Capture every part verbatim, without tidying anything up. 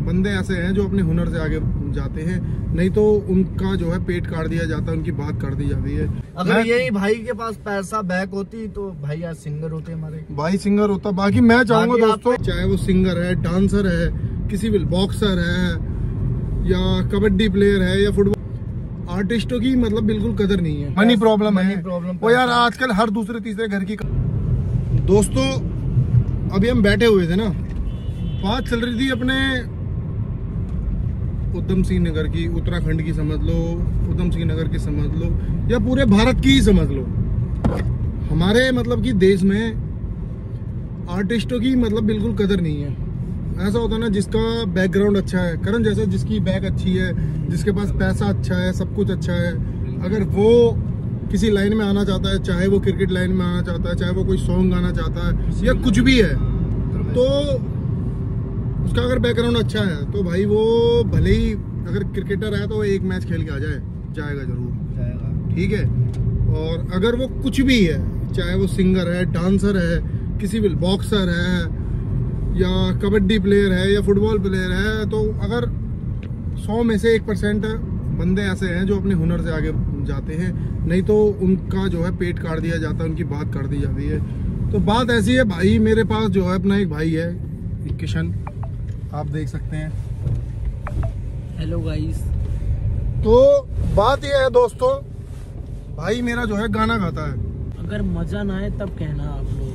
बंदे ऐसे हैं जो अपने हुनर से आगे जाते हैं, नहीं तो उनका जो है पेट काट दिया जाता है, उनकी बात कर दी जाती है। अगर यही भाई के पास पैसा बैक होती तो भाई आज सिंगर होते हमारे, भाई सिंगर होता। बाकी मैं चाहूंगा दोस्तों, चाहे वो सिंगर है, डांसर है, किसी भी बॉक्सर है या कबड्डी प्लेयर है या फुटबॉल, आर्टिस्टों की मतलब बिल्कुल कदर नहीं है। मनी प्रॉब्लम है प्रॉब्लम वो यार, आजकल हर दूसरे तीसरे घर की। दोस्तों अभी हम बैठे हुए थे ना, बात चल रही थी अपने उधम सिंह नगर की, उत्तराखंड की समझ लो, उधम सिंह नगर की समझ लो, या पूरे भारत की ही समझ लो। हमारे मतलब कि देश में आर्टिस्टों की मतलब बिल्कुल कदर नहीं है। ऐसा होता है ना, जिसका बैकग्राउंड अच्छा है, करण जैसे जिसकी बैक अच्छी है, जिसके पास पैसा अच्छा है, सब कुछ अच्छा है, अगर वो किसी लाइन में आना चाहता है, चाहे वो क्रिकेट लाइन में आना चाहता है, चाहे वो कोई सॉन्ग गाना चाहता है या कुछ भी है, तो उसका अगर बैकग्राउंड अच्छा है तो भाई वो भले ही अगर क्रिकेटर है तो वो एक मैच खेल के आ जाए, जाएगा जरूर जाएगा, ठीक है। और अगर वो कुछ भी है, चाहे वो सिंगर है, डांसर है, किसी भी बॉक्सर है या कबड्डी प्लेयर है या फुटबॉल प्लेयर है, तो अगर सौ में से एक परसेंट बंदे ऐसे हैं जो अपने हुनर से आगे जाते हैं, नहीं तो उनका जो है पेट काट दिया जाता है, उनकी बात कर दी जाती है। तो बात ऐसी है भाई, मेरे पास जो है अपना एक भाई है किशन, आप देख सकते हैं। Hello guys. तो बात यह है दोस्तों, भाई मेरा जो है गाना गाता है। अगर मजा ना आए तब कहना आप लोग।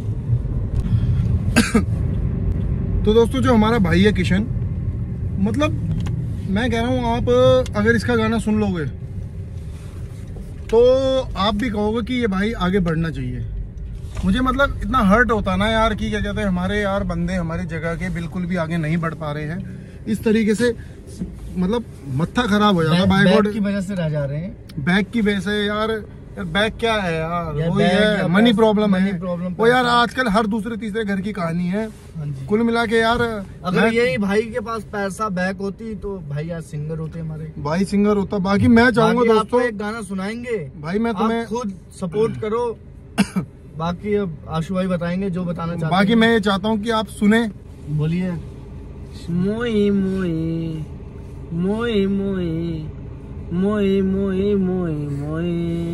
तो दोस्तों जो हमारा भाई है किशन, मतलब मैं कह रहा हूँ, आप अगर इसका गाना सुन लोगे तो आप भी कहोगे कि ये भाई आगे बढ़ना चाहिए। मुझे मतलब इतना हर्ट होता ना यार, कि क्या कहते हैं, हमारे यार बंदे हमारी जगह के बिल्कुल भी आगे नहीं बढ़ पा रहे हैं। इस तरीके से मतलब मत्था खराब हो जाता, बाय गॉड की वजह से रह जा रहे हैं। बैक की वजह से यार, यार बैक क्या है यार, यार वो है मनी प्रॉब्लम है प्रॉब्लम वो यार, आजकल हर दूसरे तीसरे घर की कहानी है। कुल मिला के यार, अगर यही भाई के पास पैसा बैक होती तो भाई आज सिंगर होते हमारे, भाई सिंगर होता। बाकी मैं चाहूंगा दोस्तों, एक गाना सुनाएंगे भाई, मैं तुम्हें खुद सपोर्ट करो, बाकी अब आशु भाई बताएंगे जो बताना चाहते हैं। बाकी मैं ये चाहता हूँ कि आप सुने। बोलिए। मोए मोए मोए मोए मोए मोए मोए मोए,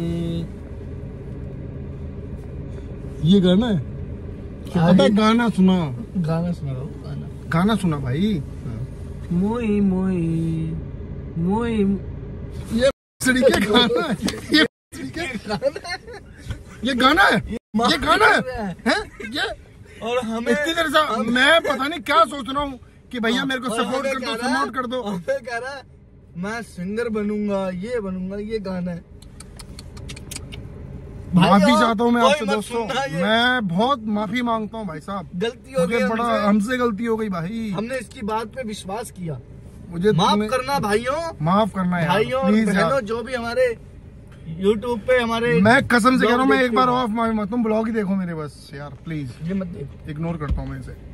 ये गाना है क्या? गाना सुना, गाना सुना दो, गाना गाना सुना भाई। मोए मोए मोए, ये तरीके गाना है, ये ये गाना है, ये गाना है, है? ये और हमें इतनी देर से मैं पता नहीं क्या सोच रहा हूँ कि भैया मेरे को सपोर्ट कर दो, सपोर्ट कर दो। हमें कह रहा है मैं सिंगर बनूंगा, ये बनूंगा, ये गाना है। माफी चाहता हूँ मैं आपसे दोस्तों, मैं बहुत माफी मांगता हूँ भाई साहब, गलती हो गई, बड़ा हमसे गलती हो गई भाई, हमने इसकी बात पे विश्वास किया। मुझे माफ करना भाइयों, माफ करना है भाइयों और बहनों, जो भी हमारे यूट्यूब पे हमारे, मैं कसम से कह रहा हूँ, मैं एक बार ऑफ माफी मांगता हूँ, ब्लॉग ही देखो मेरे बस यार प्लीज, ये मत देखो, इग्नोर करता हूँ मैं इसे।